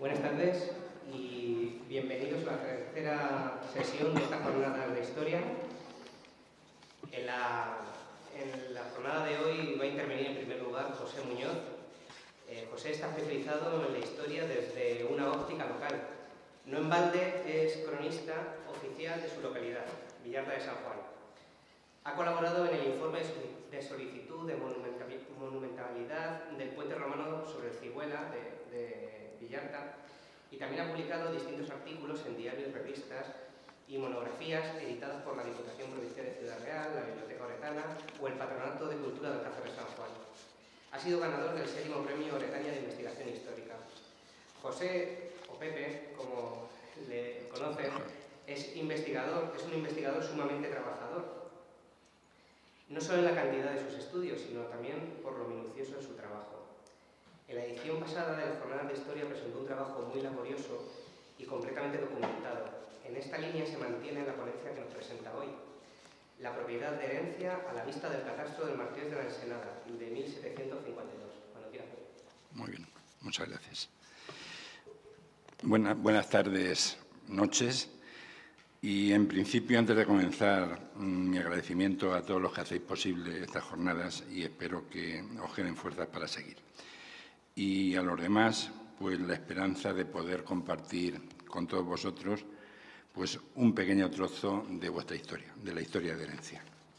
Buenas tardes y bienvenidos a la tercera sesión de esta jornada de historia. En la jornada de hoy va a intervenir en primer lugar José Muñoz. José está especializado en la historia desde una óptica local. No en balde es cronista oficial de su localidad, Villarta de San Juan. Ha colaborado en el informe de solicitud de monumentalidad del puente romano sobre el Cigüela de Villarta, y también ha publicado distintos artículos en diarios, revistas y monografías editadas por la Diputación Provincial de Ciudad Real, la Biblioteca Oretana o el Patronato de Cultura de Alcázar de San Juan. Ha sido ganador del 7º Premio Oretaña de Investigación Histórica. José, o Pepe, como le conocen, es un investigador sumamente trabajador, no solo en la cantidad de sus estudios, sino también por lo minucioso de su trabajo. En la edición pasada de la Jornada de Historia presentó un trabajo muy laborioso y completamente documentado. En esta línea se mantiene la ponencia que nos presenta hoy. La propiedad de herencia a la vista del catastro del Marqués de la Ensenada, de 1752. Cuando quieras. Muy bien, muchas gracias. Buenas tardes, noches. Y, en principio, antes de comenzar, mi agradecimiento a todos los que hacéis posible estas jornadas y espero que os queden fuerzas para seguir. Y a los demás, pues la esperanza de poder compartir con todos vosotros pues un pequeño trozo de vuestra historia, de la historia de herencia.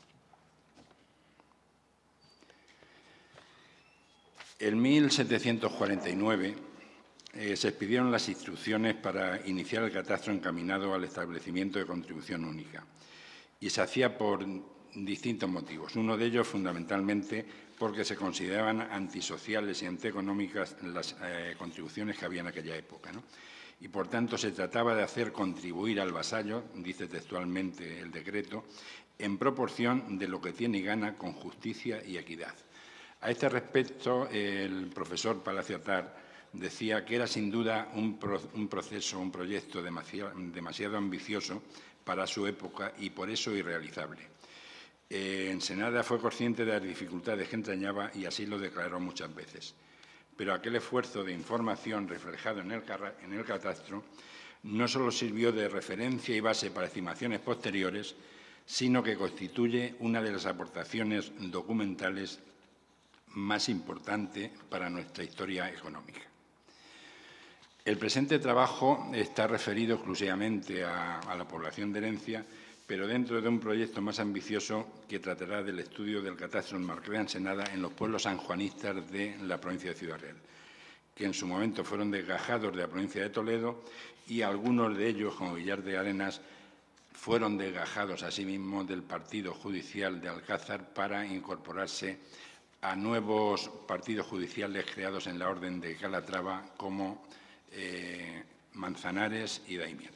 En 1749 se expidieron las instrucciones para iniciar el catastro encaminado al establecimiento de contribución única. Y se hacía por distintos motivos. Uno de ellos, fundamentalmente, porque se consideraban antisociales y antieconómicas las contribuciones que había en aquella época, ¿no? Y, por tanto, se trataba de hacer contribuir al vasallo, dice textualmente el decreto, en proporción de lo que tiene y gana con justicia y equidad. A este respecto, el profesor Palacio Atar decía que era sin duda un proyecto demasiado ambicioso para su época y por eso irrealizable. Ensenada fue consciente de las dificultades que entrañaba y así lo declaró muchas veces. Pero aquel esfuerzo de información reflejado en el catastro no solo sirvió de referencia y base para estimaciones posteriores, sino que constituye una de las aportaciones documentales más importante para nuestra historia económica. El presente trabajo está referido exclusivamente a la población de herencia, pero dentro de un proyecto más ambicioso que tratará del estudio del catastro del Marqués de Ensenada en los pueblos sanjuanistas de la provincia de Ciudad Real, que en su momento fueron desgajados de la provincia de Toledo y algunos de ellos, como Villar de Arenas, fueron desgajados asimismo del partido judicial de Alcázar para incorporarse a nuevos partidos judiciales creados en la Orden de Calatrava como Manzanares y Daimiel.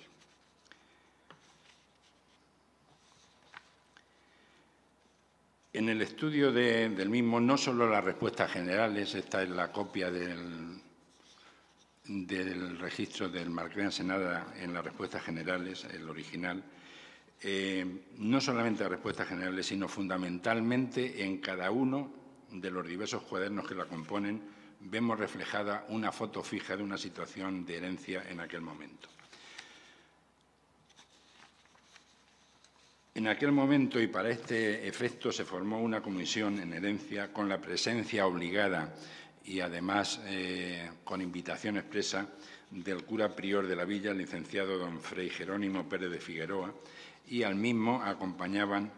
En el estudio del mismo, no solo las respuestas generales, esta es la copia del registro del Marqués de Ensenada en las respuestas generales, el original, no solamente las respuestas generales, sino fundamentalmente en cada uno de los diversos cuadernos que la componen, vemos reflejada una foto fija de una situación de herencia en aquel momento. En aquel momento, y para este efecto, se formó una comisión en herencia con la presencia obligada y, además, con invitación expresa del cura prior de la villa, el licenciado don Fray Jerónimo Pérez de Figueroa, y al mismo acompañaban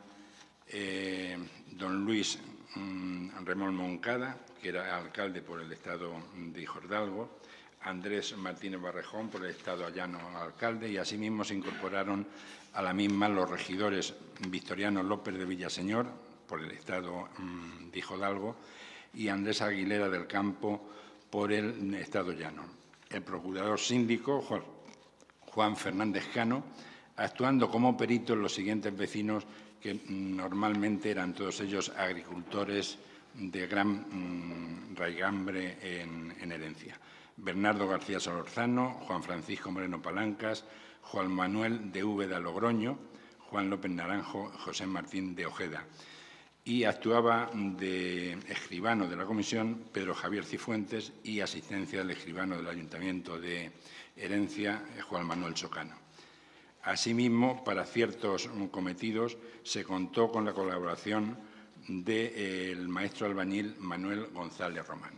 don Luis Ramón Moncada, que era alcalde por el estado de Hijosdalgo, Andrés Martínez Barrejón por el estado llano alcalde, y asimismo se incorporaron a la misma los regidores Victoriano López de Villaseñor por el estado de Hijosdalgo y Andrés Aguilera del Campo por el estado llano. El procurador síndico Juan Fernández Cano, actuando como peritos los siguientes vecinos que normalmente eran todos ellos agricultores de gran raigambre en herencia. Bernardo García Solorzano, Juan Francisco Moreno Palancas, Juan Manuel de Úbeda Logroño, Juan López Naranjo, José Martín de Ojeda. y actuaba de escribano de la comisión Pedro Javier Cifuentes y asistencia del escribano del Ayuntamiento de Herencia, Juan Manuel Chocano. Asimismo, para ciertos cometidos se contó con la colaboración del maestro albañil Manuel González Román.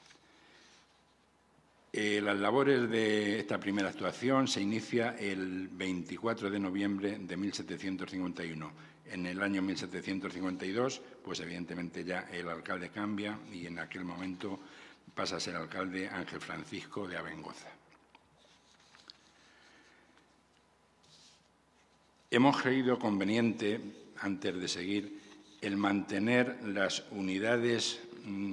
Las labores de esta primera actuación se inicia el 24 de noviembre de 1751. En el año 1752, pues evidentemente ya el alcalde cambia y en aquel momento pasa a ser alcalde Ángel Francisco de Abengoza. Hemos creído conveniente, antes de seguir, el mantener las unidades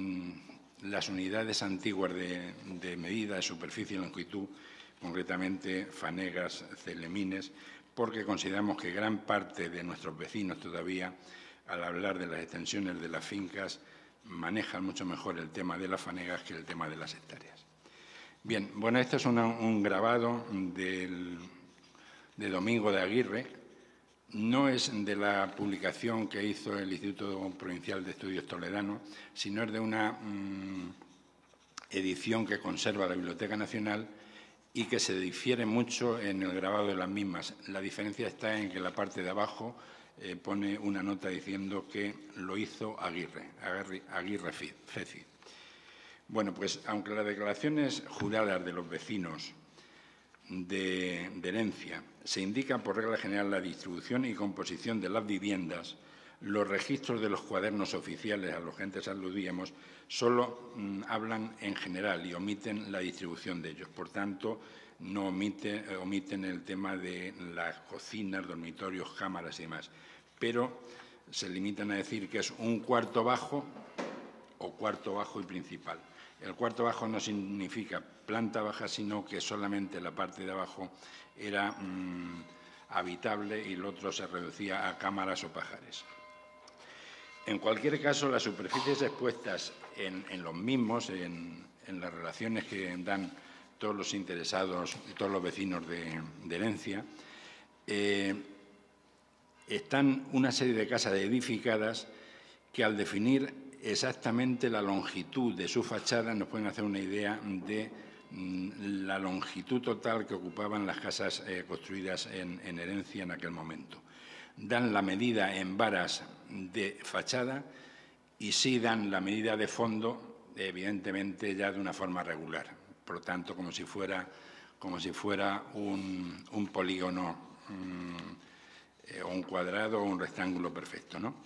antiguas de medida de superficie y longitud, concretamente fanegas, celemines, porque consideramos que gran parte de nuestros vecinos todavía, al hablar de las extensiones de las fincas, manejan mucho mejor el tema de las fanegas que el tema de las hectáreas. Bien, bueno, este es un grabado de Domingo de Aguirre. No es de la publicación que hizo el Instituto Provincial de Estudios Toledano, sino es de una edición que conserva la Biblioteca Nacional y que se difiere mucho en el grabado de las mismas. La diferencia está en que la parte de abajo pone una nota diciendo que lo hizo Aguirre Feci. Bueno, pues aunque las declaraciones juradas de los vecinos de Herencia se indica por regla general la distribución y composición de las viviendas, los registros de los cuadernos oficiales a los que antes aludíamos solo hablan en general y omiten la distribución de ellos. Por tanto, no omiten el tema de las cocinas, dormitorios, cámaras y demás. Pero se limitan a decir que es un cuarto bajo o cuarto bajo y principal. El cuarto bajo no significa planta baja, sino que solamente la parte de abajo era habitable y el otro se reducía a cámaras o pajares. En cualquier caso, las superficies expuestas en los mismos, en las relaciones que dan todos los interesados y todos los vecinos de Herencia, están una serie de casas edificadas que, al definir exactamente la longitud de su fachada, nos pueden hacer una idea de la longitud total que ocupaban las casas construidas en Herencia en aquel momento. Dan la medida en varas de fachada y sí dan la medida de fondo, evidentemente ya de una forma regular. Por lo tanto, como si fuera un polígono o un cuadrado o un rectángulo perfecto, ¿no?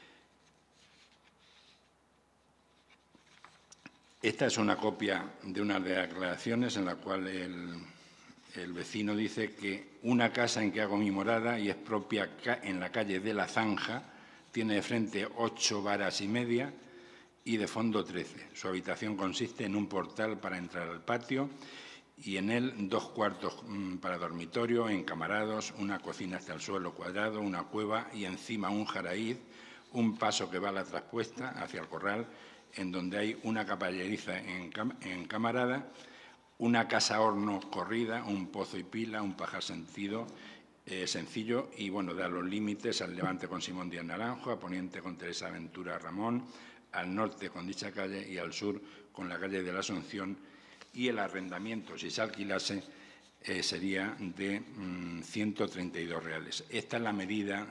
Esta es una copia de unas declaraciones en la cual el vecino dice que una casa en que hago mi morada y es propia en la calle de la Zanja, tiene de frente 8 varas y media y de fondo 13. Su habitación consiste en un portal para entrar al patio y en él 2 cuartos para dormitorio, encamarados, una cocina hasta el suelo cuadrado, una cueva y encima un jaraíz, un paso que va a la traspuesta hacia el corral, en donde hay una capalleriza encamarada, una casa-horno corrida, un pozo y pila, un pajar sencillo y, bueno, da los límites al levante con Simón Díaz Naranjo, a poniente con Teresa Ventura Ramón, al norte con dicha calle y al sur con la calle de la Asunción, y el arrendamiento, si se alquilase, sería de 132 reales. Esta es la medida,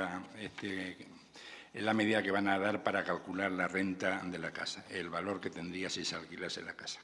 es la medida que van a dar para calcular la renta de la casa, el valor que tendría si se alquilase la casa.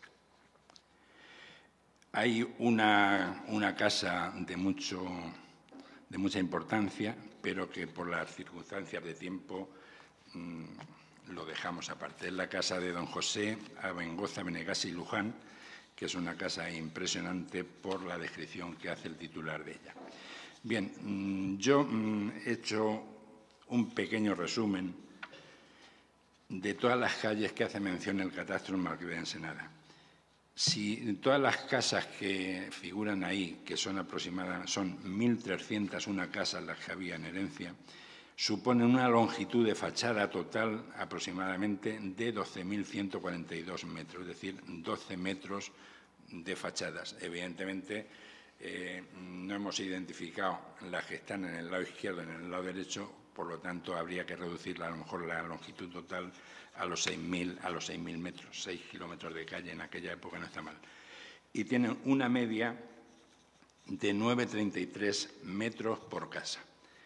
Hay una casa de mucha importancia, pero que por las circunstancias de tiempo lo dejamos aparte. Es la casa de don José Abengoza Menegas y Luján, que es una casa impresionante por la descripción que hace el titular de ella. Bien, yo he hecho un pequeño resumen de todas las calles que hace mención el catastro en Marqués de Ensenada. Si todas las casas que figuran ahí, que son aproximadamente, son 1.301 casas las que había en Herencia, suponen una longitud de fachada total aproximadamente de 12.142 metros, es decir, 12 metros de fachadas. Evidentemente, no hemos identificado las que están en el lado izquierdo y en el lado derecho por lo tanto habría que reducir a lo mejor la longitud total a los 6.000 metros. 6 kilómetros de calle en aquella época no está mal. Y tienen una media de 9,33 metros por casa.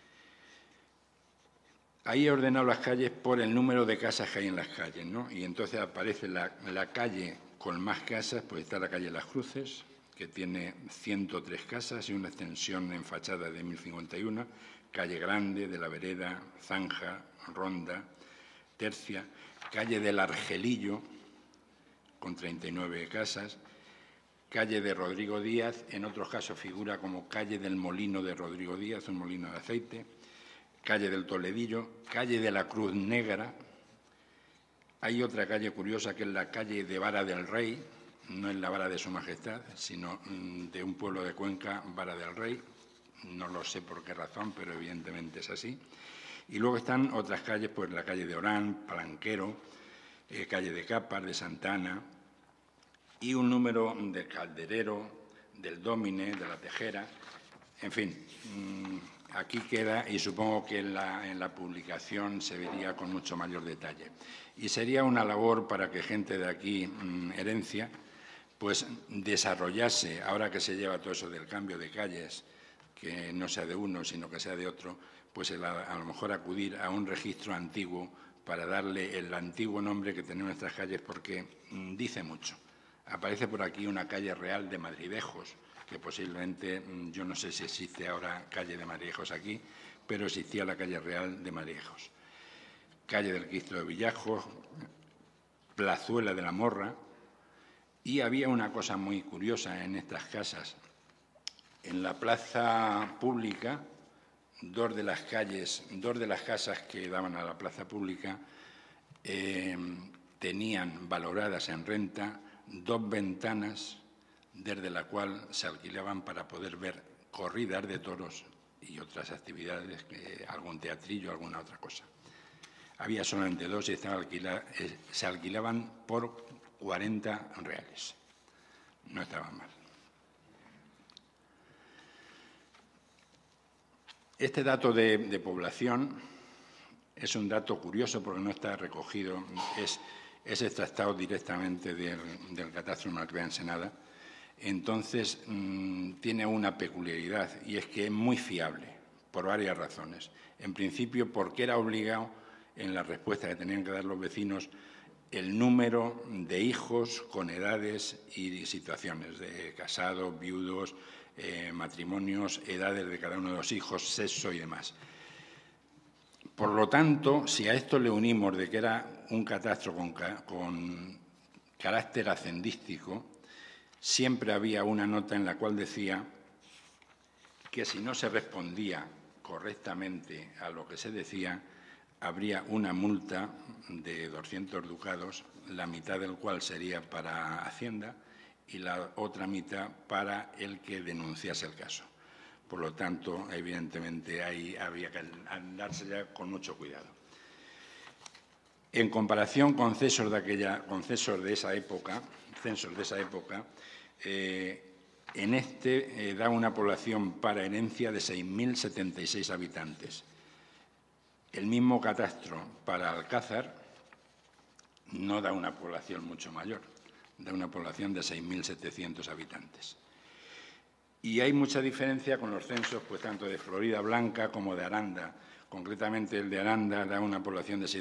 Ahí he ordenado las calles por el número de casas que hay en las calles, ¿no? Y entonces aparece la calle con más casas, pues está la calle Las Cruces, que tiene 103 casas y una extensión en fachada de 1051, calle Grande, de la Vereda, Zanja, Ronda, Tercia, calle del Argelillo, con 39 casas, calle de Rodrigo Díaz, en otros casos figura como calle del Molino de Rodrigo Díaz, un molino de aceite, calle del Toledillo, calle de la Cruz Negra. Hay otra calle curiosa que es la calle de Vara del Rey, no es la Vara de Su Majestad, sino de un pueblo de Cuenca, Vara del Rey. No lo sé por qué razón, pero evidentemente es así. Y luego están otras calles, pues la calle de Orán, Palanquero, calle de Capar, de Santana, y un número del Calderero, del Dómine, de la Tejera. En fin, aquí queda, y supongo que en la publicación se vería con mucho mayor detalle. Y sería una labor para que gente de aquí, Herencia, pues desarrollase, ahora que se lleva todo eso del cambio de calles, que no sea de uno, sino que sea de otro, pues a lo mejor acudir a un registro antiguo para darle el antiguo nombre que tenemos nuestras calles, porque dice mucho. Aparece por aquí una calle real de Madridejos, que posiblemente, yo no sé si existe ahora calle de Madridejos aquí, pero existía la calle real de Madridejos. Calle del Cristo de Villajos, Plazuela de la Morra, y había una cosa muy curiosa en estas casas. En la plaza pública, dos de las casas que daban a la plaza pública tenían valoradas en renta 2 ventanas desde la cual se alquilaban para poder ver corridas de toros y otras actividades, algún teatrillo, alguna otra cosa. Había solamente 2 y se alquilaban por 40 reales. No estaban mal. Este dato de población es un dato curioso porque no está recogido, es extractado directamente del catastro de Marcrea Ensenada. Entonces, tiene una peculiaridad y es que es muy fiable por varias razones. En principio, porque era obligado en la respuesta que tenían que dar los vecinos el número de hijos con edades y situaciones de casados, viudos, matrimonios, edades de cada uno de los hijos, sexo y demás. Por lo tanto, si a esto le unimos de que era un catastro con carácter hacendístico, siempre había una nota en la cual decía que si no se respondía correctamente a lo que se decía, habría una multa de 200 ducados, la mitad del cual sería para Hacienda y la otra mitad para el que denunciase el caso. Por lo tanto, evidentemente, ahí había que andarse ya con mucho cuidado. En comparación con censos de esa época, en este da una población para Herencia de 6.076 habitantes. El mismo catastro para Alcázar no da una población mucho mayor, da una población de 6.700 habitantes. Y hay mucha diferencia con los censos, pues tanto de Florida Blanca como de Aranda. Concretamente, el de Aranda da una población de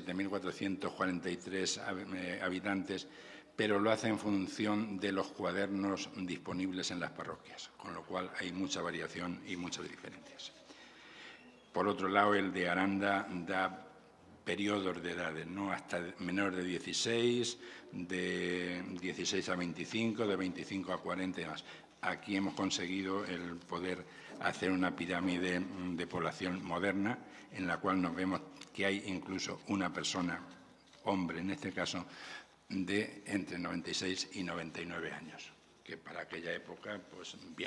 7.443 habitantes, pero lo hace en función de los cuadernos disponibles en las parroquias, con lo cual hay mucha variación y muchas diferencias. Por otro lado, el de Aranda da periodos de edades, ¿no? Hasta menor de 16, de 16 a 25, de 25 a 40 y demás. Aquí hemos conseguido el poder hacer una pirámide de población moderna en la cual nos vemos que hay incluso una persona, hombre en este caso, de entre 96 y 99 años, que para aquella época, pues bien.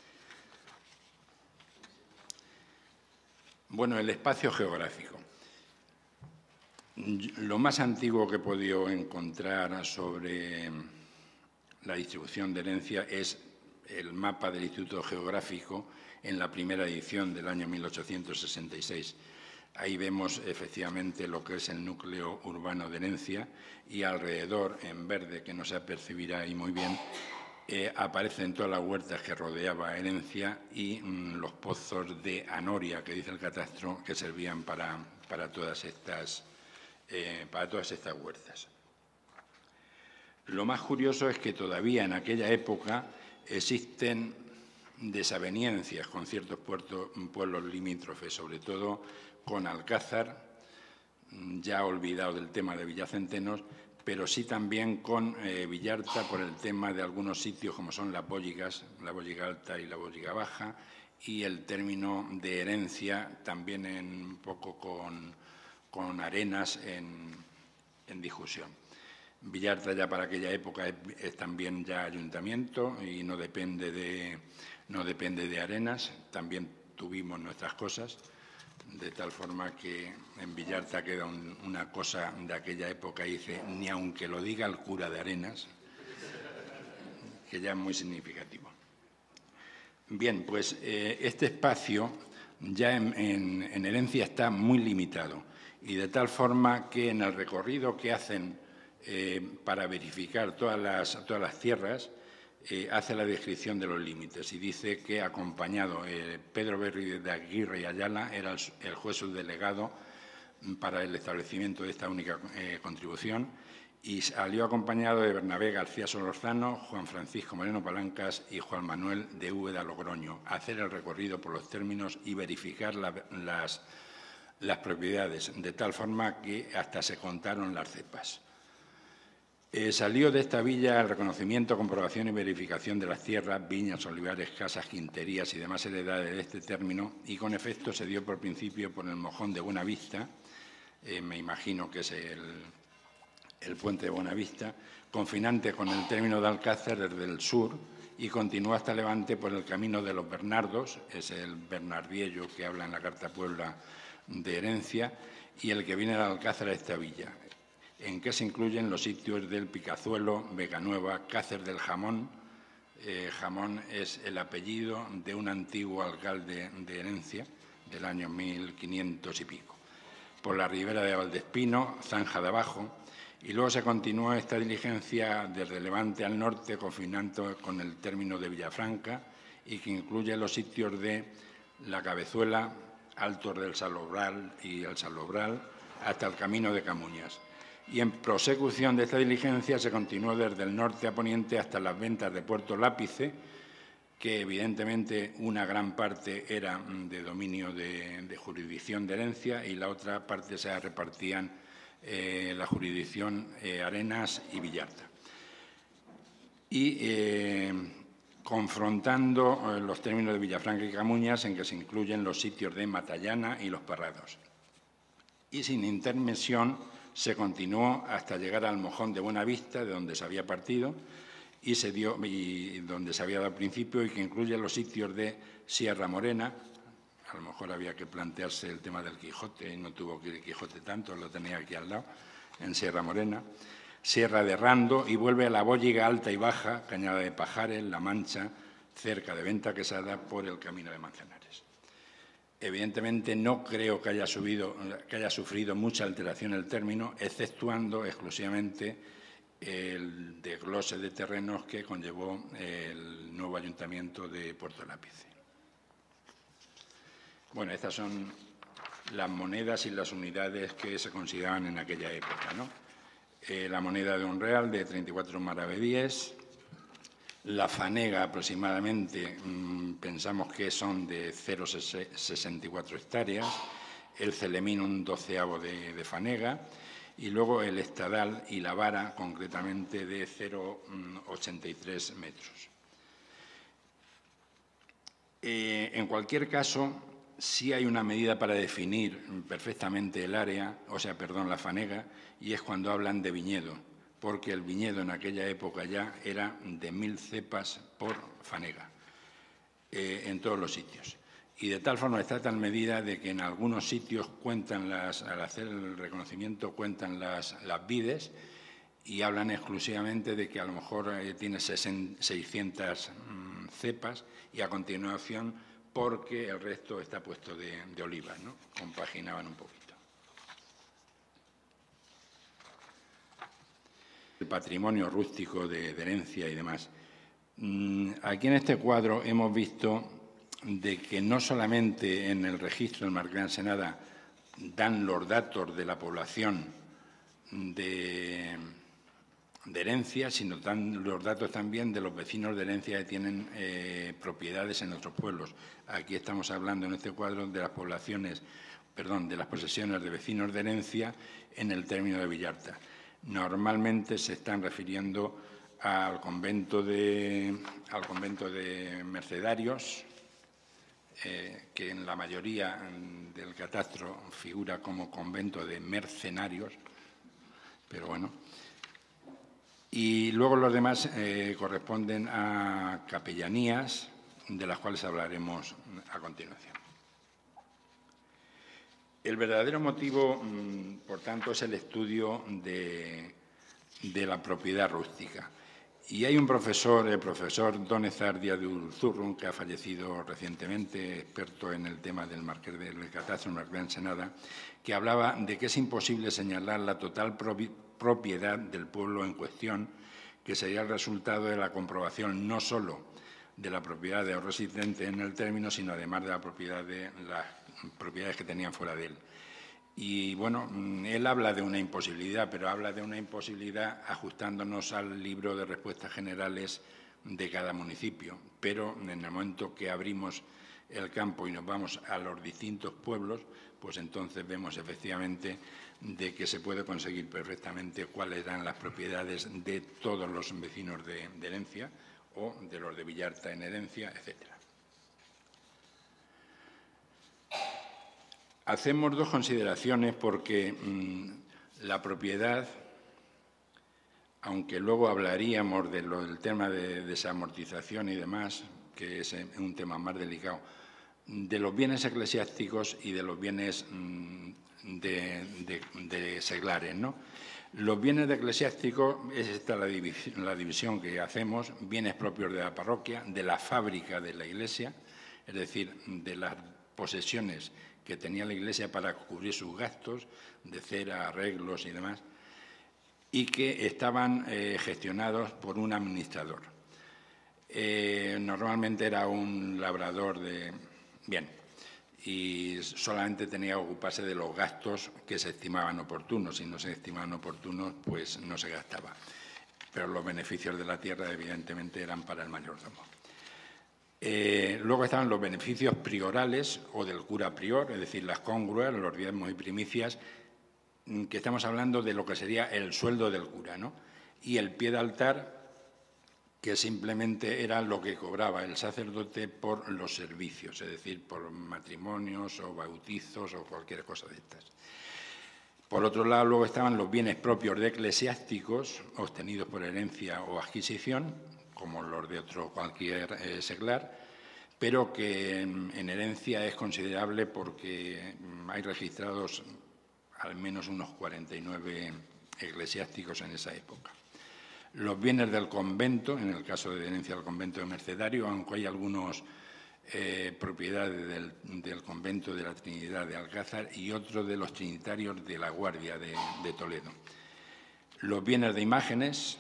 Bueno, el espacio geográfico. Lo más antiguo que he podido encontrar sobre la distribución de herencia es el mapa del Instituto Geográfico en la primera edición del año 1866. Ahí vemos efectivamente lo que es el núcleo urbano de Herencia y alrededor, en verde, que no se percibirá ahí muy bien, aparecen todas las huertas que rodeaba Herencia y los pozos de Anoria, que dice el catastro, que servían para todas estas huertas. Lo más curioso es que todavía en aquella época existen desavenencias con ciertos pueblos limítrofes, sobre todo con Alcázar, ya olvidado del tema de Villacentenos, pero sí también con Villarta por el tema de algunos sitios como son las Bóligas, la Bóliga Alta y la Bóliga Baja, y el término de Herencia también un poco con Arenas en discusión. Villarta ya para aquella época es también ya ayuntamiento y no depende de Arenas, también tuvimos nuestras cosas, de tal forma que en Villarta queda una cosa de aquella época, y dice, ni aunque lo diga el cura de Arenas, que ya es muy significativo. Bien, pues este espacio ya en Herencia está muy limitado, y de tal forma que en el recorrido que hacen para verificar todas las tierras, hace la descripción de los límites y dice que acompañado Pedro Berri de Aguirre y Ayala era el juez subdelegado para el establecimiento de esta única contribución, y salió acompañado de Bernabé García Solorzano, Juan Francisco Moreno Palancas y Juan Manuel de Úbeda Logroño, a hacer el recorrido por los términos y verificar las propiedades, de tal forma que hasta se contaron las cepas. Salió de esta villa el reconocimiento, comprobación y verificación de las tierras, viñas, olivares, casas, quinterías y demás heredades de este término, y con efecto se dio por principio por el mojón de Buenavista, me imagino que es el puente de Buenavista, confinante con el término de Alcázar desde el sur, y continúa hasta Levante por el camino de los Bernardos, es el Bernardiello que habla en la Carta Puebla de Herencia, y el que viene de Alcázar a esta villa, en que se incluyen los sitios del Picazuelo, Veganueva, Cácer del Jamón. Jamón es el apellido de un antiguo alcalde de Herencia del año 1500 y pico. Por la ribera de Valdespino, Zanja de Abajo, y luego se continúa esta diligencia desde Levante al norte, confinando con el término de Villafranca, y que incluye los sitios de La Cabezuela, Altos del Salobral y el Salobral, hasta el camino de Camuñas. Y en prosecución de esta diligencia se continuó desde el norte a poniente hasta las ventas de Puerto Lápice, que evidentemente una gran parte era de dominio de jurisdicción de Herencia y la otra parte se repartían la jurisdicción Arenas y Villarta. Y confrontando los términos de Villafranca y Camuñas, en que se incluyen los sitios de Matallana y Los Parrados. Y sin intermisión se continuó hasta llegar al mojón de Buenavista, de donde se había partido, y donde se había dado al principio, y que incluye los sitios de Sierra Morena. A lo mejor había que plantearse el tema del Quijote, y no tuvo que ir el Quijote tanto, lo tenía aquí al lado, en Sierra Morena. Sierra de Rando, y vuelve a la Bóliga Alta y Baja, Cañada de Pajares, La Mancha, cerca de Venta Quesada, por el camino de Manzanares. Evidentemente no creo que haya sufrido mucha alteración el término, exceptuando exclusivamente el desglose de terrenos que conllevó el nuevo ayuntamiento de Puerto Lápice. Bueno, estas son las monedas y las unidades que se consideraban en aquella época, ¿no? La moneda de £1 de 34 maravedíes, la fanega aproximadamente, pensamos que son de 0,64 hectáreas, el celemín un 12avo de fanega, y luego el estadal y la vara concretamente de 0,83 metros. En cualquier caso, sí hay una medida para definir perfectamente el área, la fanega, y es cuando hablan de viñedo, porque el viñedo en aquella época ya era de 1000 cepas por fanega, en todos los sitios. Y de tal forma está tal medida de que en algunos sitios cuentan al hacer el reconocimiento, cuentan las vides, y hablan exclusivamente de que a lo mejor tiene 600 cepas, y a continuación porque el resto está puesto de olivas, ¿no? Compaginaban un poquito. El patrimonio rústico de herencia y demás. Aquí en este cuadro hemos visto de que no solamente en el registro del Marqués de Ensenada dan los datos de la población de herencia, sino dan los datos también de los vecinos de herencia que tienen propiedades en otros pueblos. Aquí estamos hablando en este cuadro de las posesiones de vecinos de herencia en el término de Villarta. Normalmente se están refiriendo al convento de Mercedarios, que en la mayoría del catastro figura como convento de mercenarios, pero bueno. Y luego los demás corresponden a capellanías, de las cuales hablaremos a continuación. El verdadero motivo, por tanto, es el estudio de la propiedad rústica. Y hay un profesor, el profesor Don Ezar Díaz de Urzurrun, que ha fallecido recientemente, experto en el tema del Marqués del Catastro, el Marqués de Ensenada, que hablaba de que es imposible señalar la total propiedad del pueblo en cuestión, que sería el resultado de la comprobación no solo de la propiedad de los residentes en el término, sino además de la propiedad de las propiedades que tenían fuera de él. Y, bueno, él habla de una imposibilidad, pero habla de una imposibilidad ajustándonos al libro de respuestas generales de cada municipio. Pero en el momento que abrimos el campo y nos vamos a los distintos pueblos, pues entonces vemos efectivamente de que se puede conseguir perfectamente cuáles eran las propiedades de todos los vecinos de herencia o de los de Villarta en herencia, etcétera. Hacemos dos consideraciones porque la propiedad, aunque luego hablaríamos del tema de desamortización y demás, que es un tema más delicado, de los bienes eclesiásticos y de los bienes de seglares, ¿no? Los bienes eclesiásticos, es esta la división que hacemos, bienes propios de la parroquia, de la fábrica de la Iglesia, es decir, de las posesiones que tenía la Iglesia para cubrir sus gastos de cera, arreglos y demás, y que estaban gestionados por un administrador. Normalmente era un labrador y solamente tenía que ocuparse de los gastos que se estimaban oportunos. Si no se estimaban oportunos, pues no se gastaba. Pero los beneficios de la tierra, evidentemente, eran para el mayordomo. Luego estaban los beneficios priorales o del cura prior, es decir, las congruas, los diezmos y primicias, que estamos hablando de lo que sería el sueldo del cura, ¿no? Y el pie de altar, que simplemente era lo que cobraba el sacerdote por los servicios, es decir, por matrimonios o bautizos o cualquier cosa de estas. Por otro lado, luego estaban los bienes propios de eclesiásticos, obtenidos por herencia o adquisición, como los de cualquier seglar, pero que en herencia es considerable porque hay registrados al menos unos 49 eclesiásticos en esa época. Los bienes del convento, en el caso de herencia del convento de Mercedario, aunque hay algunas propiedades del convento de la Trinidad de Alcázar y otros de los trinitarios de la Guardia de Toledo. Los bienes de imágenes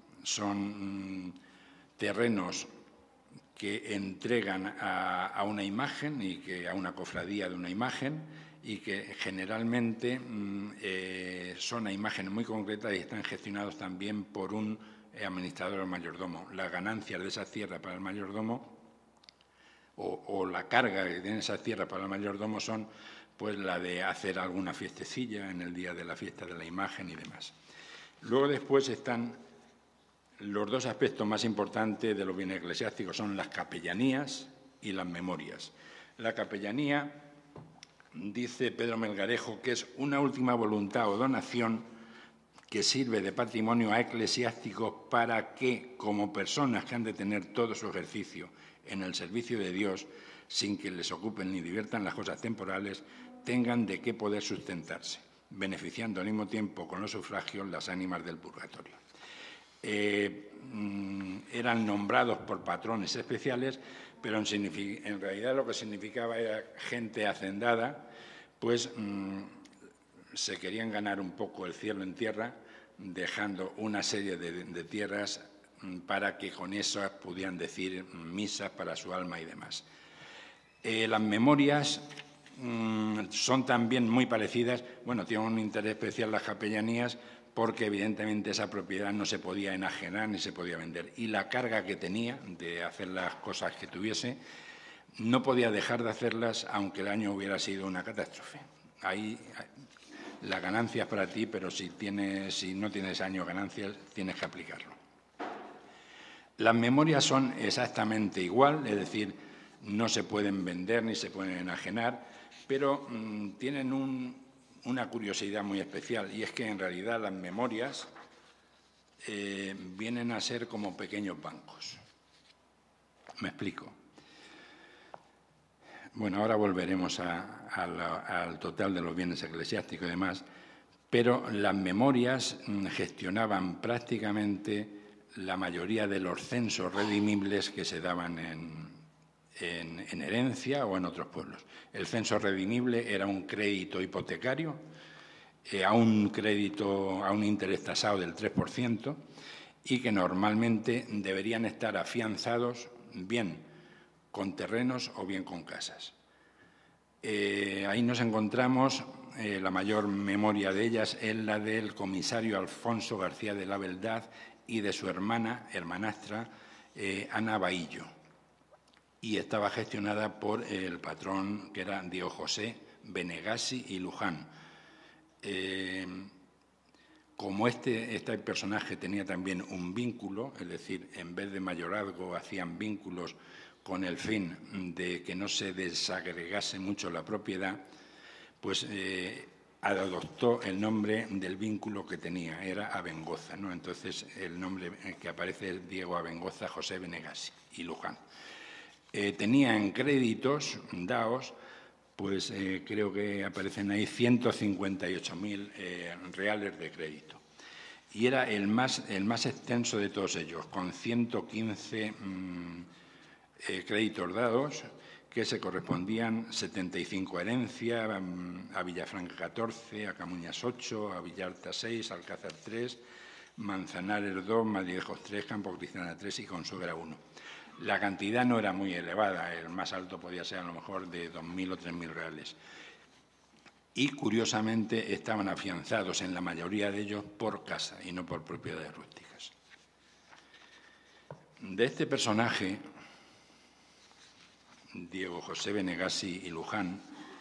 son terrenos que entregan a una imagen y que a una cofradía de una imagen y que generalmente son a imágenes muy concretas y están gestionados también por un administrador o mayordomo. Las ganancias de esas tierras para el mayordomo o la carga que tienen esas tierras para el mayordomo son pues la de hacer alguna fiestecilla en el día de la fiesta de la imagen y demás. Luego después están los dos aspectos más importantes de los bienes eclesiásticos, son las capellanías y las memorias. La capellanía, dice Pedro Melgarejo, que es una última voluntad o donación que sirve de patrimonio a eclesiásticos para que, como personas que han de tener todo su ejercicio en el servicio de Dios, sin que les ocupen ni diviertan las cosas temporales, tengan de qué poder sustentarse, beneficiando al mismo tiempo con los sufragios las ánimas del purgatorio. Eran nombrados por patrones especiales, pero en realidad lo que significaba era gente hacendada, pues se querían ganar un poco el cielo en tierra, dejando una serie de tierras para que con esas pudieran decir misas para su alma y demás. Las memorias son también muy parecidas, bueno, tienen un interés especial las capellanías porque evidentemente esa propiedad no se podía enajenar ni se podía vender. Y la carga que tenía de hacer las cosas que tuviese, no podía dejar de hacerlas aunque el año hubiera sido una catástrofe. Ahí la ganancia es para ti, pero si no tienes año ganancias, tienes que aplicarlo. Las memorias son exactamente igual, es decir, no se pueden vender ni se pueden enajenar, pero tienen una curiosidad muy especial, y es que en realidad las memorias vienen a ser como pequeños bancos. Me explico. Bueno, ahora volveremos al total de los bienes eclesiásticos y demás, pero las memorias gestionaban prácticamente la mayoría de los censos redimibles que se daban en herencia o en otros pueblos. El censo redimible era un crédito hipotecario a un interés tasado del 3% y que normalmente deberían estar afianzados bien con terrenos o bien con casas. Ahí nos encontramos, la mayor memoria de ellas es la del comisario Alfonso García de la Beldad y de su hermanastra Ana Bahillo, y estaba gestionada por el patrón, que era Diego José Benegasi y Luján. Como este personaje tenía también un vínculo, es decir, en vez de mayorazgo hacían vínculos con el fin de que no se desagregase mucho la propiedad, pues adoptó el nombre del vínculo que tenía, era Abengoza, ¿no? Entonces el nombre que aparece es Diego Abengoza, José Benegasi y Luján. Tenía en créditos dados, pues creo que aparecen ahí 158.000 reales de crédito. Y era el más extenso de todos ellos, con 115 créditos dados, que se correspondían 75 a Herencia, a Villafranca 14, a Camuñas 8, a Villalta 6, Alcázar 3, Manzanares 2, Madridejos 3, Campo Cristiana 3 y Consuegra 1. La cantidad no era muy elevada, el más alto podía ser a lo mejor de 2.000 o 3.000 reales. Y, curiosamente, estaban afianzados en la mayoría de ellos por casa y no por propiedades rústicas. De este personaje, Diego José Benegasi y Luján,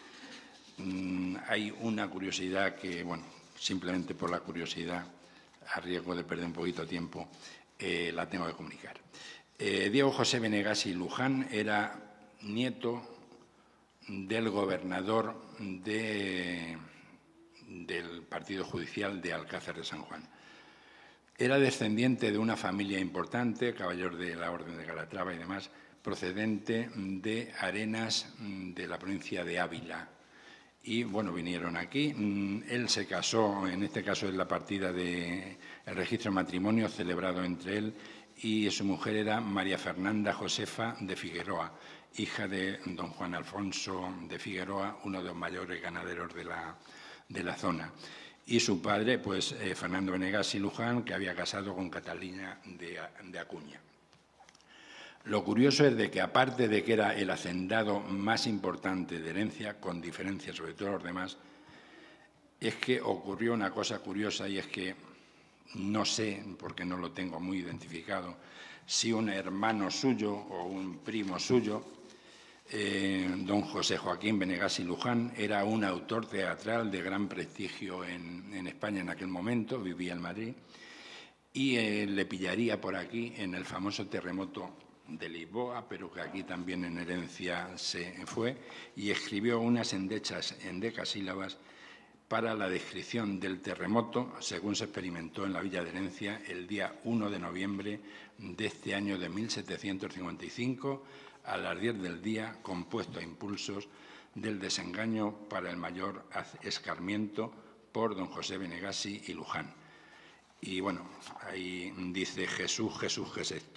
hay una curiosidad que, bueno, simplemente por la curiosidad, a riesgo de perder un poquito de tiempo, la tengo que comunicar. Diego José Benegasi y Luján era nieto del gobernador del partido judicial de Alcázar de San Juan. Era descendiente de una familia importante, caballeros de la Orden de Calatrava y demás, procedente de Arenas de la provincia de Ávila. Y, bueno, vinieron aquí. Él se casó, en este caso es la partida del registro de matrimonio celebrado entre él y su mujer era María Fernanda Josefa de Figueroa, hija de don Juan Alfonso de Figueroa, uno de los mayores ganaderos de la zona. Y su padre, pues Fernando Benegasi y Luján, que había casado con Catalina de Acuña. Lo curioso es de que, aparte de que era el hacendado más importante de herencia, con diferencia sobre todos los demás, es que ocurrió una cosa curiosa, y es que no sé, porque no lo tengo muy identificado, si un hermano suyo o un primo suyo, don José Joaquín Benegasi Luján, era un autor teatral de gran prestigio en España en aquel momento, vivía en Madrid, y le pillaría por aquí en el famoso terremoto de Lisboa, pero que aquí también en herencia se fue, y escribió unas endecasílabas para la descripción del terremoto, según se experimentó en la Villa de Herencia el día 1 de noviembre de este año de 1755, a las 10 del día, compuesto a impulsos del desengaño para el mayor escarmiento por don José Benegasi y Luján. Y bueno, ahí dice Jesús, Jesús, ¿qué es esto?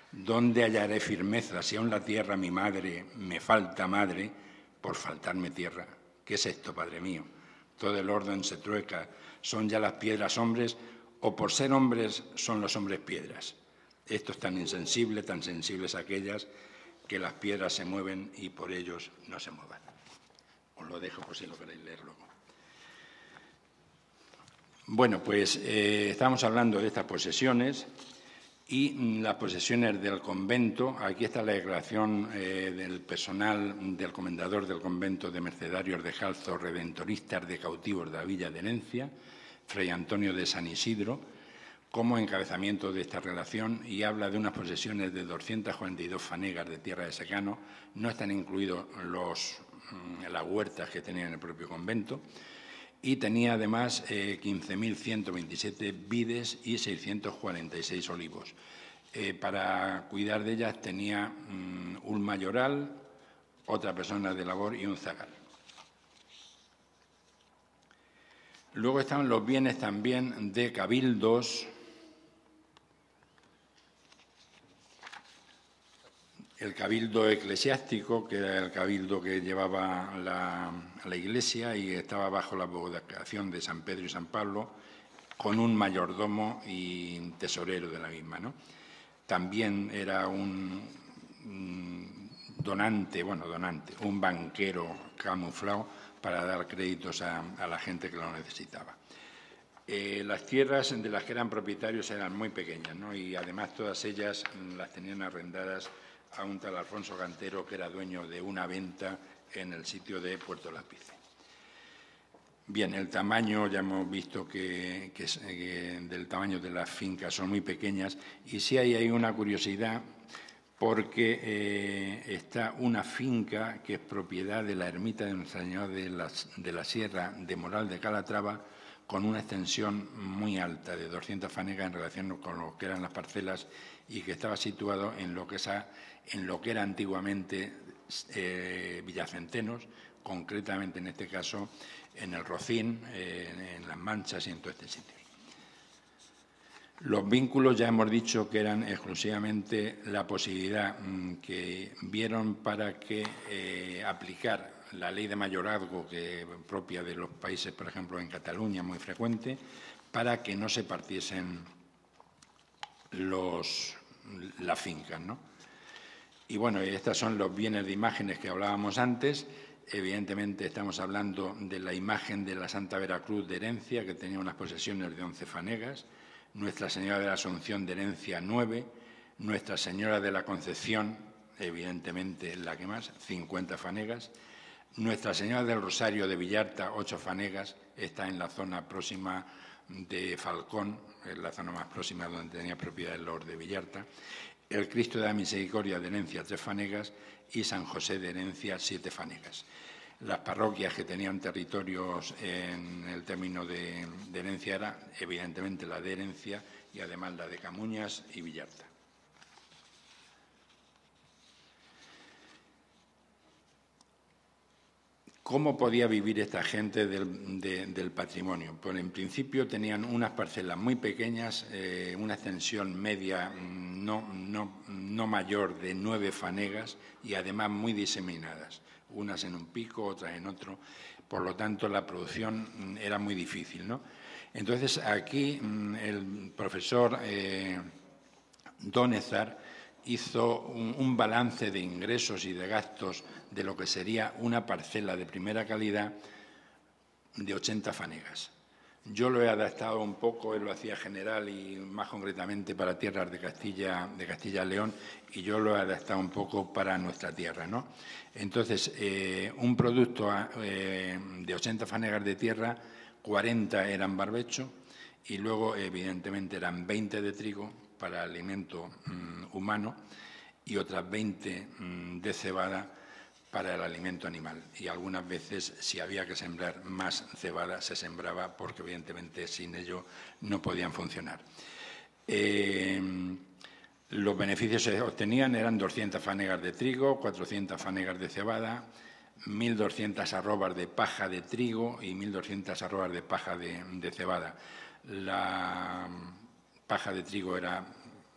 ¿Dónde hallaré firmeza si aún la tierra, mi madre, me falta madre por faltarme tierra? ¿Qué es esto, Padre mío? Todo el orden se trueca. ¿Son ya las piedras hombres o por ser hombres son los hombres piedras? Esto es tan insensible, tan sensibles aquellas que las piedras se mueven y por ellos no se muevan. Os lo dejo por si lo queréis leer luego. Bueno, pues estamos hablando de estas posesiones y las posesiones del convento. Aquí está la declaración del personal del comendador del convento de mercedarios de Jalzo, redentoristas de cautivos de la villa de Herencia, Fray Antonio de San Isidro, como encabezamiento de esta relación, y habla de unas posesiones de 242 fanegas de tierra de secano. No están incluidos las huertas que tenía en el propio convento, y tenía además 15.127 vides y 646 olivos. Para cuidar de ellas tenía un mayoral, otra persona de labor y un zagal. Luego estaban los bienes también de cabildos, el cabildo eclesiástico, que era el cabildo que llevaba la Iglesia y estaba bajo la advocación de San Pedro y San Pablo, con un mayordomo y tesorero de la misma, ¿no? También era un un banquero camuflado para dar créditos a la gente que lo necesitaba. Las tierras de las que eran propietarios eran muy pequeñas, ¿no? Y además todas ellas las tenían arrendadas a un tal Alfonso Cantero, que era dueño de una venta en el sitio de Puerto Lápice. Bien, el tamaño, ya hemos visto que del tamaño de las fincas son muy pequeñas, y sí hay una curiosidad, porque está una finca que es propiedad de la ermita de Nuestra Señora de la Sierra de Moral de Calatrava, con una extensión muy alta de 200 fanegas en relación con lo que eran las parcelas, y que estaba situado en lo que era antiguamente Villacentenos, concretamente en este caso en el Rocín, en Las Manchas y en todo este sitio. Los vínculos ya hemos dicho que eran exclusivamente la posibilidad que vieron para que aplicar la ley de mayorazgo, que propia de los países, por ejemplo, en Cataluña, muy frecuente, para que no se partiesen las fincas, ¿no? Y bueno, estos son los bienes de imágenes que hablábamos antes. Evidentemente estamos hablando de la imagen de la Santa Veracruz de Herencia, que tenía unas posesiones de 11 fanegas, Nuestra Señora de la Asunción de Herencia 9, Nuestra Señora de la Concepción, evidentemente la que más, 50 fanegas, Nuestra Señora del Rosario de Villarta, 8 fanegas, está en la zona próxima de Falcón, es la zona más próxima donde tenía propiedad el Lord de Villarta, el Cristo de la Misericordia de Herencia, 3 fanegas, y San José de Herencia, 7 fanegas. Las parroquias que tenían territorios en el término de Herencia era, evidentemente, la de Herencia y además la de Camuñas y Villarta. ¿Cómo podía vivir esta gente del patrimonio? Pues en principio tenían unas parcelas muy pequeñas, una extensión media no mayor de 9 fanegas y además muy diseminadas, unas en un pico, otras en otro. Por lo tanto, la producción era muy difícil, ¿no? Entonces, aquí el profesor Donezar hizo un balance de ingresos y de gastos de lo que sería una parcela de primera calidad de 80 fanegas. Yo lo he adaptado un poco, él lo hacía general y más concretamente para tierras de Castilla y León, y yo lo he adaptado un poco para nuestra tierra, ¿no? Entonces, un producto de 80 fanegas de tierra, 40 eran barbecho y luego, evidentemente, eran 20 de trigo para alimento humano y otras 20 de cebada para el alimento animal. Y algunas veces, si había que sembrar más cebada, se sembraba porque, evidentemente, sin ello no podían funcionar. Los beneficios que se obtenían eran 200 fanegas de trigo, 400 fanegas de cebada, 1.200 arrobas de paja de trigo y 1.200 arrobas de paja de cebada. La paja de trigo era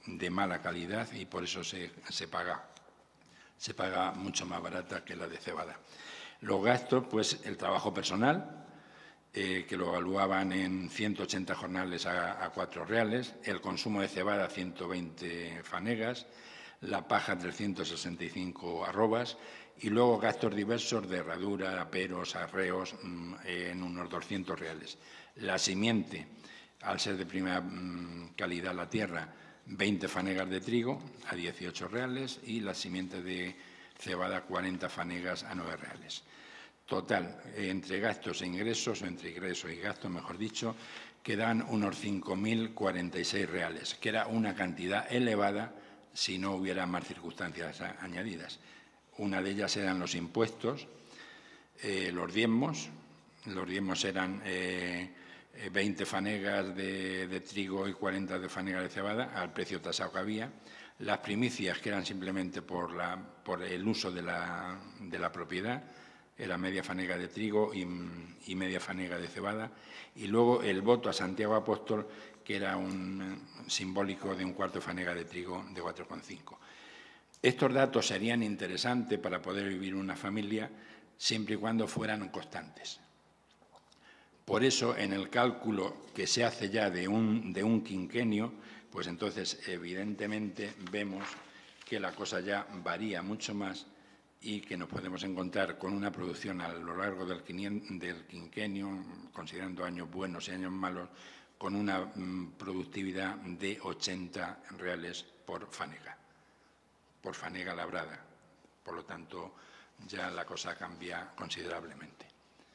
de mala calidad y por eso se paga mucho más barata que la de cebada. Los gastos, pues el trabajo personal, que lo evaluaban en 180 jornales a 4 reales, el consumo de cebada 120 fanegas, la paja 365 arrobas y luego gastos diversos de herradura, aperos, arreos en unos 200 reales. La simiente, al ser de primera calidad la tierra, 20 fanegas de trigo a 18 reales y la simiente de cebada 40 fanegas a 9 reales. Total, entre gastos e ingresos, o entre ingresos y gastos, mejor dicho, quedan unos 5.046 reales, que era una cantidad elevada si no hubiera más circunstancias añadidas. Una de ellas eran los impuestos, los diezmos. Los diezmos eran 20 fanegas de trigo y 40 de fanegas de cebada, al precio tasado que había. Las primicias, que eran simplemente por el uso de la propiedad, era media fanega de trigo y media fanega de cebada. Y luego el voto a Santiago Apóstol, que era un simbólico de un cuarto de fanega de trigo de 4,5. Estos datos serían interesantes para poder vivir una familia siempre y cuando fueran constantes. Por eso, en el cálculo que se hace ya de un quinquenio, pues entonces, evidentemente, vemos que la cosa ya varía mucho más y que nos podemos encontrar con una producción a lo largo del quinquenio, considerando años buenos y años malos, con una productividad de 80 reales por fanega labrada. Por lo tanto, ya la cosa cambia considerablemente.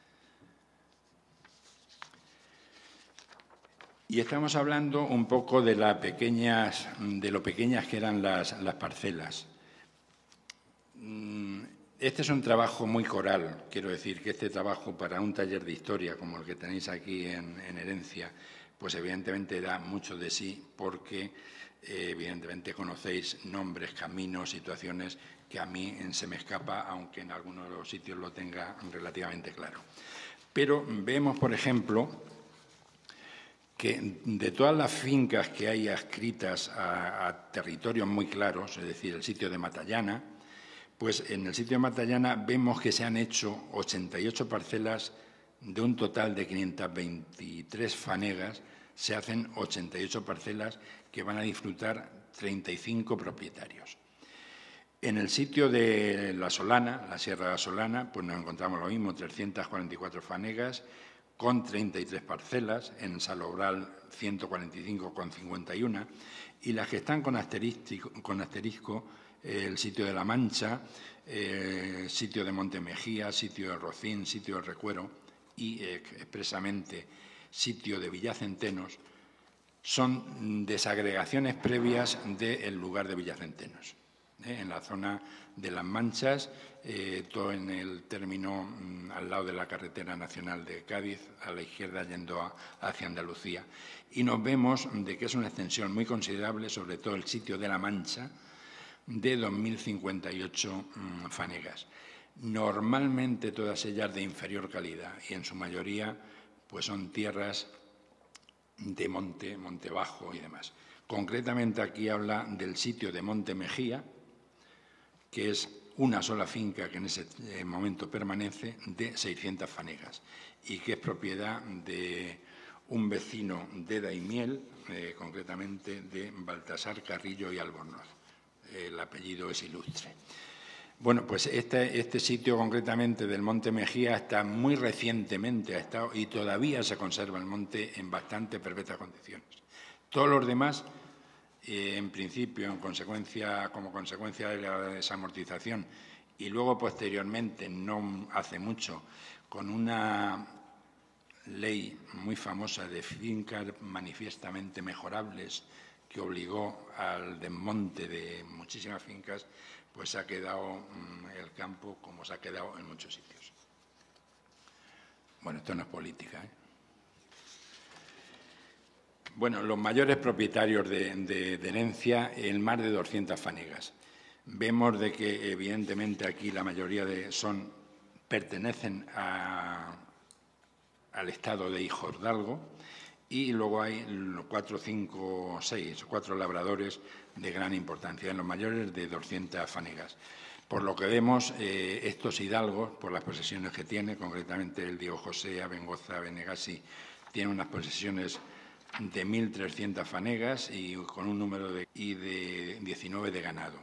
Y estamos hablando un poco de lo pequeñas que eran las parcelas. Este es un trabajo muy coral. Quiero decir que este trabajo para un taller de historia como el que tenéis aquí en Herencia, pues evidentemente da mucho de sí porque evidentemente conocéis nombres, caminos, situaciones que a mí se me escapa, aunque en algunos de los sitios lo tenga relativamente claro. Pero vemos, por ejemplo, que de todas las fincas que hay adscritas a territorios muy claros, es decir, el sitio de Matallana, pues en el sitio de Matallana vemos que se han hecho 88 parcelas de un total de 523 fanegas, se hacen 88 parcelas que van a disfrutar 35 propietarios. En el sitio de La Solana, la Sierra de la Solana, pues nos encontramos lo mismo, 344 fanegas, con 33 parcelas, en Salobral 145,51, y las que están con asterisco, el sitio de La Mancha, sitio de Monte Mejía, sitio de Rocín, sitio de Recuero y expresamente sitio de Villacentenos, son desagregaciones previas del lugar de Villacentenos. En la zona de Las Manchas, todo en el término al lado de la carretera nacional de Cádiz, a la izquierda yendo hacia Andalucía. Y nos vemos de que es una extensión muy considerable, sobre todo el sitio de La Mancha, de 2.058 fanegas. Normalmente todas ellas de inferior calidad y en su mayoría pues son tierras de monte bajo y demás. Concretamente aquí habla del sitio de Monte Mejía, que es una sola finca que en ese momento permanece, de 600 fanegas y que es propiedad de un vecino de Daimiel, concretamente de Baltasar Carrillo y Albornoz. El apellido es ilustre. Bueno, pues este sitio concretamente del Monte Mejía está muy recientemente, ha estado y todavía se conserva el monte en bastante perfectas condiciones. Todos los demás, en principio, como consecuencia de la desamortización y luego posteriormente, no hace mucho, con una ley muy famosa de fincas manifiestamente mejorables que obligó al desmonte de muchísimas fincas, pues se ha quedado el campo como se ha quedado en muchos sitios. Bueno, esto no es política, ¿eh? Bueno, los mayores propietarios de herencia, el más de 200 fanegas. Vemos de que, evidentemente, aquí la mayoría pertenecen al estado de Hijosdalgo y luego hay 4, 5, 6, 4 labradores de gran importancia, en los mayores de 200 fanegas. Por lo que vemos, estos hidalgos, por las posesiones que tiene, concretamente el Diego José Abengoza Benegasi, tiene unas posesiones de 1.300 fanegas y con un número de 19 de ganado.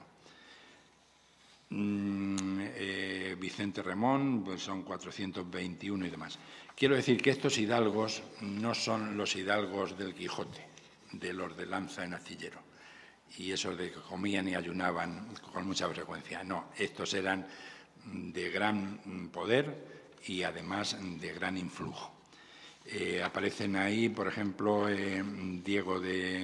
Vicente Remón, pues son 421 y demás. Quiero decir que estos hidalgos no son los hidalgos del Quijote, de los de lanza en astillero, y esos de que comían y ayunaban con mucha frecuencia. No, estos eran de gran poder y además de gran influjo. Aparecen ahí, por ejemplo, Diego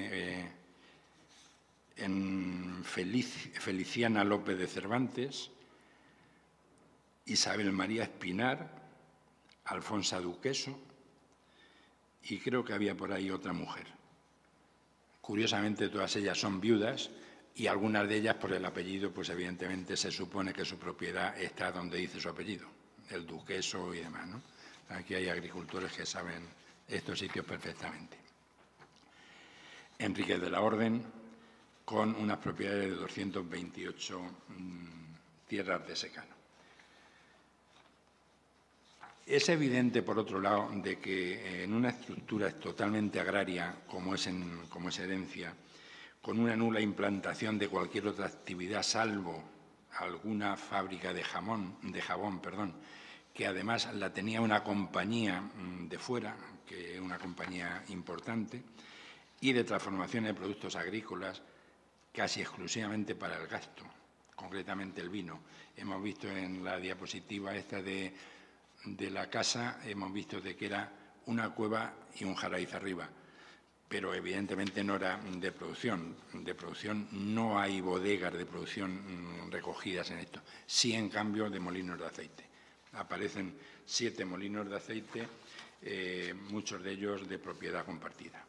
Feliciana López de Cervantes, Isabel María Espinar, Alfonsa Duqueso, y creo que había por ahí otra mujer. Curiosamente, todas ellas son viudas y algunas de ellas, por el apellido, pues evidentemente se supone que su propiedad está donde dice su apellido, el Duqueso y demás, ¿no? Aquí hay agricultores que saben estos sitios perfectamente. Enrique de la Orden, con unas propiedades de 228 tierras de secano. Es evidente, por otro lado, de que en una estructura totalmente agraria, como es herencia, con una nula implantación de cualquier otra actividad, salvo alguna fábrica de jabón, que además la tenía una compañía de fuera, que es una compañía importante, y de transformación de productos agrícolas casi exclusivamente para el gasto, concretamente el vino. Hemos visto en la diapositiva esta de la casa, hemos visto de que era una cueva y un jaraiz arriba, pero evidentemente no era de producción. De producción no hay bodegas de producción recogidas en esto. Sí, en cambio, de molinos de aceite. Aparecen 7 molinos de aceite, muchos de ellos de propiedad compartida.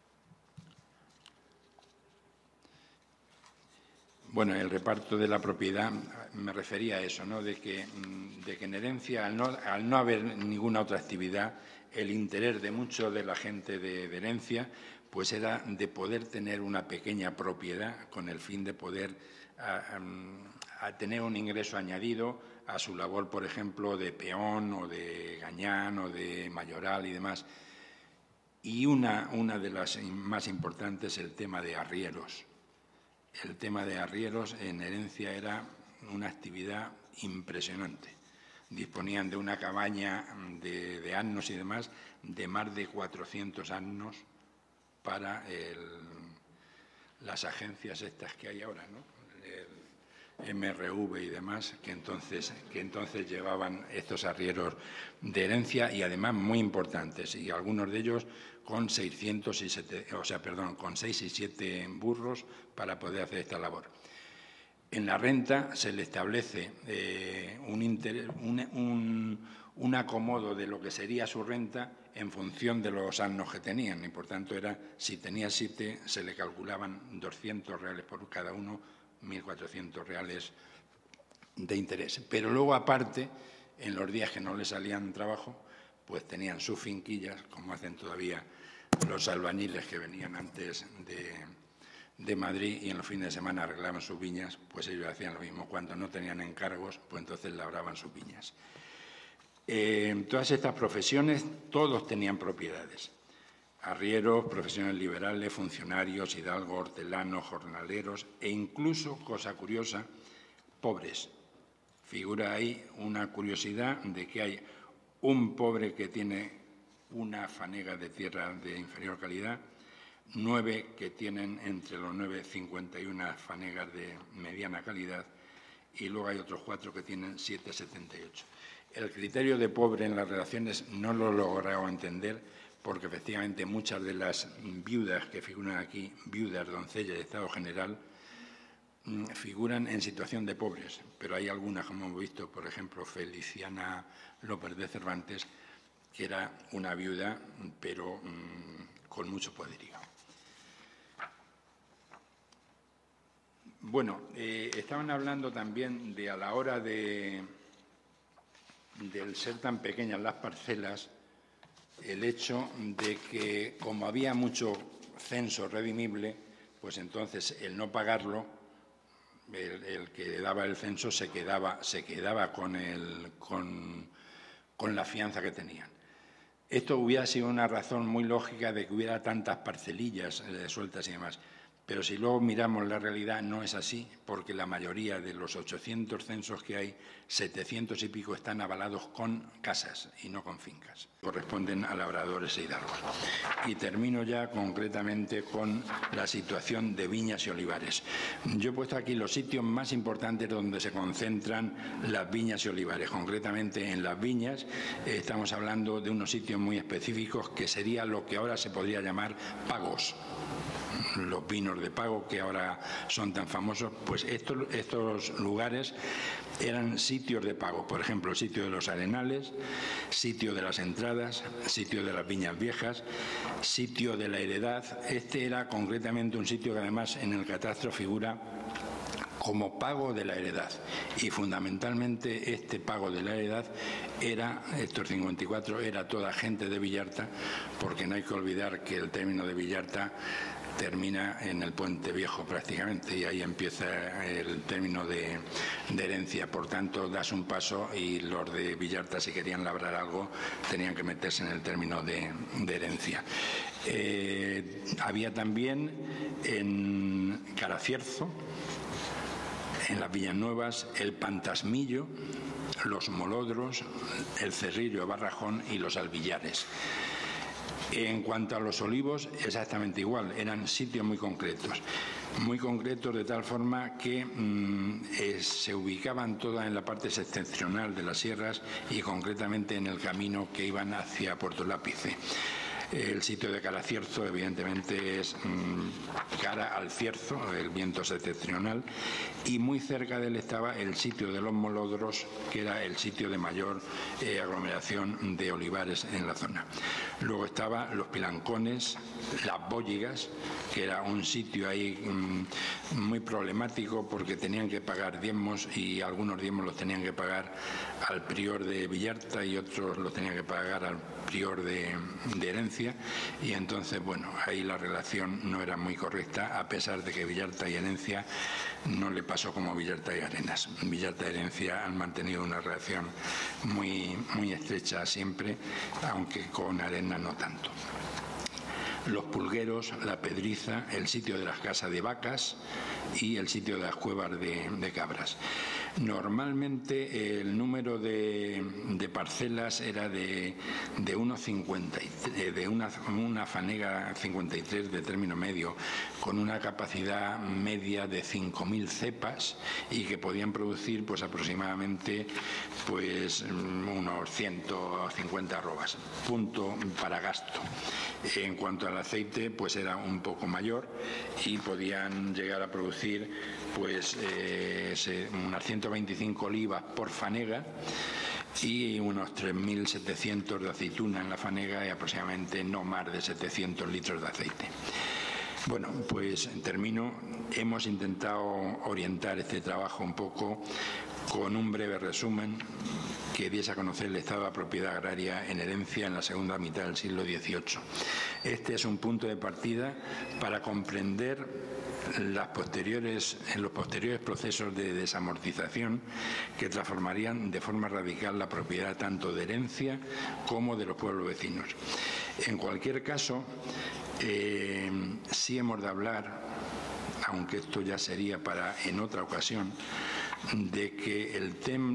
Bueno, el reparto de la propiedad, me refería a eso, ¿no? de que en herencia, al no haber ninguna otra actividad, el interés de mucho de la gente de herencia pues era de poder tener una pequeña propiedad con el fin de poder a tener un ingreso añadido a su labor, por ejemplo, de peón o de gañán o de mayoral y demás. Y una de las más importantes, el tema de arrieros. El tema de arrieros en herencia era una actividad impresionante. Disponían de una cabaña de asnos y demás, de más de 400 asnos para las agencias estas que hay ahora, ¿no? El MRV y demás, que entonces llevaban estos arrieros de herencia y además muy importantes, y algunos de ellos con 6 y 7 burros para poder hacer esta labor. En la renta se le establece un acomodo de lo que sería su renta en función de los asnos que tenían, y por tanto si tenía 7 se le calculaban 200 reales por cada uno, 1.400 reales de interés. Pero luego, aparte, en los días que no les salían trabajo, pues tenían sus finquillas, como hacen todavía los albañiles que venían antes de Madrid, y en los fines de semana arreglaban sus viñas, pues ellos hacían lo mismo. Cuando no tenían encargos, pues entonces labraban sus viñas. En todas estas profesiones, todos tenían propiedades. Arrieros, profesiones liberales, funcionarios, hidalgos, hortelanos, jornaleros e incluso, cosa curiosa, pobres. Figura ahí una curiosidad de que hay un pobre que tiene una fanega de tierra de inferior calidad, 9 que tienen entre los 9 51 fanegas de mediana calidad, y luego hay otros 4 que tienen 7,78. El criterio de pobre en las relaciones no lo he logrado entender, porque efectivamente muchas de las viudas que figuran aquí, viudas, doncellas de estado general, figuran en situación de pobres, pero hay algunas, como hemos visto, por ejemplo, Feliciana López de Cervantes, que era una viuda, pero con mucho poderío. Bueno, estaban hablando también de, a la hora del ser tan pequeñas las parcelas, el hecho de que, como había mucho censo redimible, pues entonces el no pagarlo, el que daba el censo se quedaba con la fianza que tenían. Esto hubiera sido una razón muy lógica de que hubiera tantas parcelillas sueltas y demás. Pero si luego miramos la realidad, no es así, porque la mayoría de los 800 censos que hay, 700 y pico están avalados con casas y no con fincas. Corresponden a labradores e hidalgos. Y termino ya concretamente con la situación de viñas y olivares. Yo he puesto aquí los sitios más importantes donde se concentran las viñas y olivares. Concretamente en las viñas estamos hablando de unos sitios muy específicos que sería lo que ahora se podría llamar pagos. Los vinos de pago que ahora son tan famosos, pues estos lugares eran sitios de pago. Por ejemplo, sitio de los Arenales, sitio de las Entradas, sitio de las Viñas Viejas, sitio de la Heredad. Este era concretamente un sitio que además en el catastro figura como pago de la heredad, y fundamentalmente este pago de la heredad era, estos 54, era toda gente de Villarta, porque no hay que olvidar que el término de Villarta termina en el Puente Viejo prácticamente, y ahí empieza el término de herencia. Por tanto, das un paso y los de Villarta, si querían labrar algo, tenían que meterse en el término de herencia. Había también en Caracierzo, en las Villanuevas, el Pantasmillo, los Molodros, el Cerrillo, Barrajón y los Albillares. En cuanto a los olivos, exactamente igual, eran sitios muy concretos de tal forma que se ubicaban todas en la parte septentrional de las sierras y concretamente en el camino que iban hacia Puerto Lápice. El sitio de Caracierzo, evidentemente, es cara al Cierzo, el viento septentrional, y muy cerca de él estaba el sitio de los Molodros, que era el sitio de mayor aglomeración de olivares en la zona. Luego estaban los Pilancones, las Bólligas, que era un sitio ahí muy problemático porque tenían que pagar diezmos, y algunos diezmos los tenían que pagar al prior de Villarta y otros los tenían que pagar al prior de herencia. Y entonces, bueno, ahí la relación no era muy correcta, a pesar de que Villarta y Herencia no le pasó como Villarta y Arenas. Villarta y Herencia han mantenido una relación muy, muy estrecha siempre, aunque con Arenas no tanto. Los Pulgueros, la Pedriza, el sitio de las casas de vacas y el sitio de las cuevas de cabras. Normalmente el número de parcelas era de unos 53, de una fanega 53 de término medio, con una capacidad media de 5.000 cepas y que podían producir pues aproximadamente pues unos 150 arrobas. Punto para gasto. En cuanto al aceite, pues era un poco mayor y podían llegar a producir pues unas 125 olivas por fanega y unos 3.700 de aceituna en la fanega y aproximadamente no más de 700 litros de aceite. Bueno, pues termino. Hemos intentado orientar este trabajo un poco con un breve resumen que diese a conocer el estado de la propiedad agraria en herencia en la segunda mitad del siglo XVIII. Este es un punto de partida para comprender los posteriores procesos de desamortización que transformarían de forma radical la propiedad tanto de herencia como de los pueblos vecinos. En cualquier caso, sí hemos de hablar, aunque esto ya sería en otra ocasión, de que el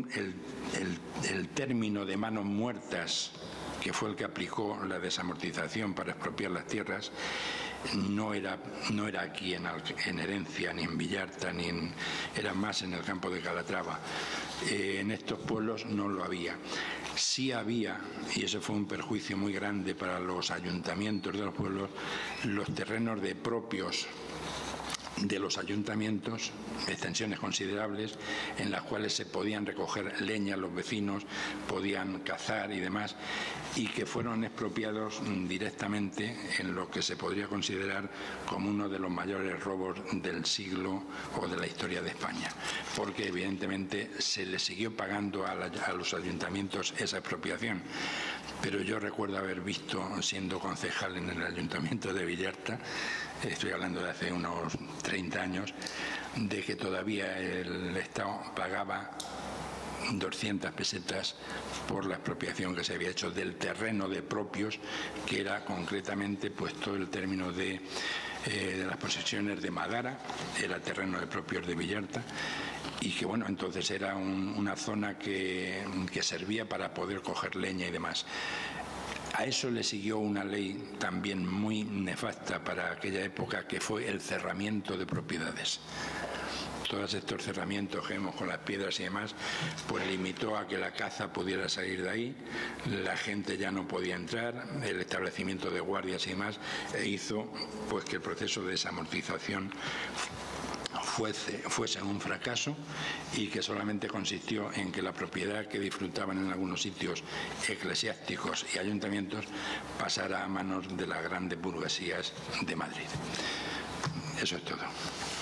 término de manos muertas, que fue el que aplicó la desamortización para expropiar las tierras, no era aquí en Herencia, ni en Villarta, era más en el campo de Calatrava. En estos pueblos no lo había. Sí había, y eso fue un perjuicio muy grande para los ayuntamientos de los pueblos, los terrenos de propios de los ayuntamientos, extensiones considerables en las cuales se podían recoger leña, los vecinos podían cazar y demás, y que fueron expropiados directamente en lo que se podría considerar como uno de los mayores robos del siglo o de la historia de España, porque evidentemente se le siguió pagando a los ayuntamientos esa expropiación. Pero yo recuerdo haber visto, siendo concejal en el Ayuntamiento de Villarta, estoy hablando de hace unos 30 años, de que todavía el Estado pagaba 200 pesetas por la expropiación que se había hecho del terreno de propios, que era concretamente puesto el término de las posesiones de Magara, era terreno de propios de Villarta, y que bueno, entonces era una zona que servía para poder coger leña y demás. A eso le siguió una ley también muy nefasta para aquella época, que fue el cerramiento de propiedades. Todos estos cerramientos que vemos con las piedras y demás, pues limitó a que la caza pudiera salir de ahí, la gente ya no podía entrar, el establecimiento de guardias y demás, e hizo pues que el proceso de desamortización fuese un fracaso, y que solamente consistió en que la propiedad que disfrutaban en algunos sitios eclesiásticos y ayuntamientos pasara a manos de las grandes burguesías de Madrid. Eso es todo.